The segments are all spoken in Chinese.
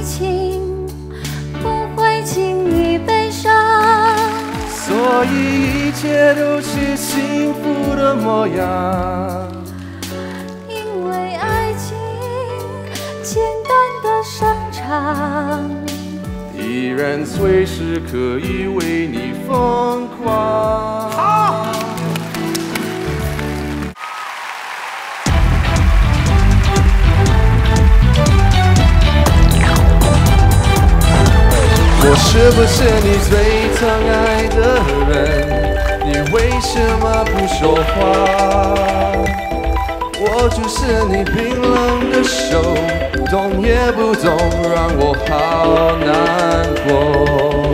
情不会轻易悲伤， 所以一切都是幸福的模样。 因为爱情简单的商场， 依然随时可以为你疯狂。我是不是你最疼爱的人？你为什么不说话？我就是你冰冷的手，动也不动，让我好难过。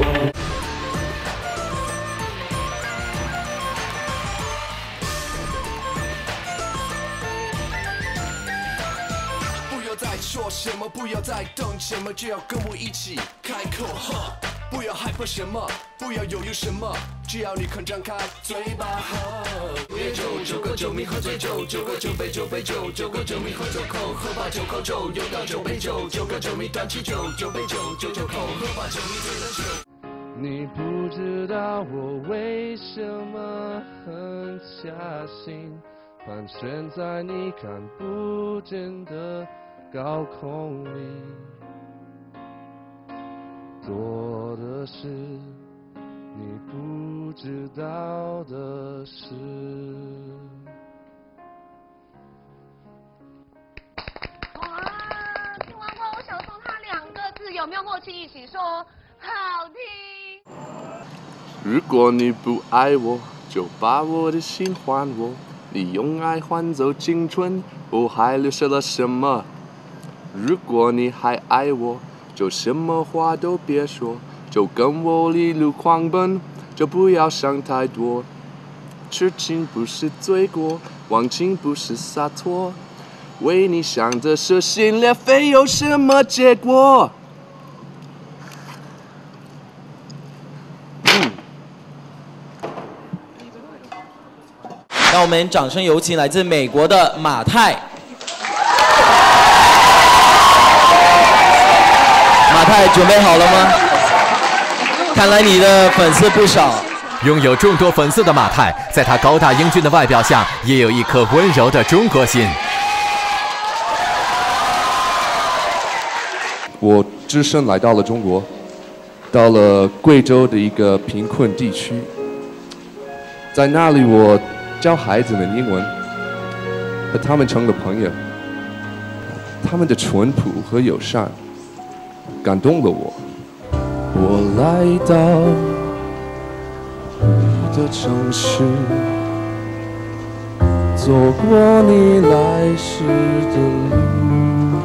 不要再说什么，不要再等什么，就要跟我一起开口。不要害怕什么，不要犹豫什么，只要你肯张开嘴巴。5月9，9个9迷喝醉酒，9个9杯9杯酒，9个9迷喝酒口，喝把酒口酒，又到9杯酒，9个9迷端起酒，9杯酒9酒口，喝把酒迷醉了酒。 你不知道我为什么狠下心，盘旋在你看不见的高空里，做的是你不知道的事。 哇，听完后我想送他2个字，有没有默契一起说好听？ 如果你不爱我，就把我的心还我。你用爱换走青春，我还留下了什么？如果你还爱我，就什么话都别说，就跟我一路狂奔，就不要想太多。痴情不是罪过，忘情不是洒脱，为你想的撕心裂肺有什么结果？ 让我们掌声有请来自美国的马太。马太准备好了吗？看来你的粉丝不少。 拥有众多粉丝的马太，在他高大英俊的外表下，也有一颗温柔的中国心。 我只身来到了中国，到了贵州的一个贫困地区，在那里我教孩子们英文，和他们成了朋友。他们的淳朴和友善感动了我。我来到你的城市，走过你来时的路，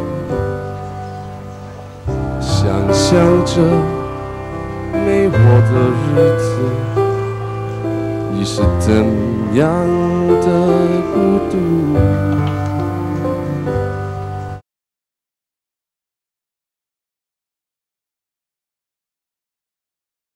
想象着没我的日子，你是怎样的孤独。